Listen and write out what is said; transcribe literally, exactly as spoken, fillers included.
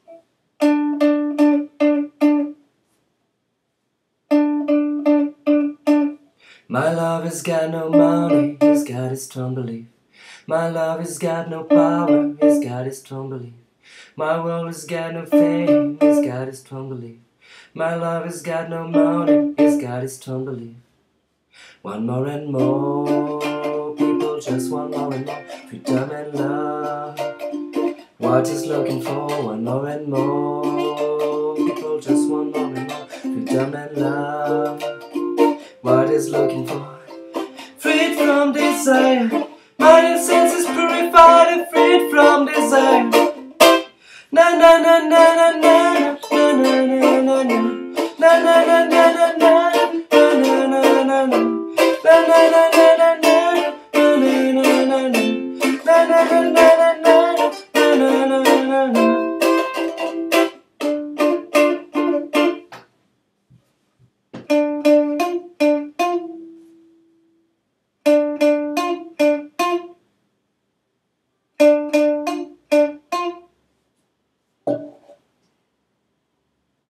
My love has got no money, he's got his strong belief. My love has got no power, he's got his strong belief. My world has got no fame, he's got his strong belief. My love has got no money, he's got his strong belief. One more and more, people just want more and more freedom and love. What he's looking for, one more and more, people just want more and more freedom and love. What he's looking for, freed from desire, mind and senses prove.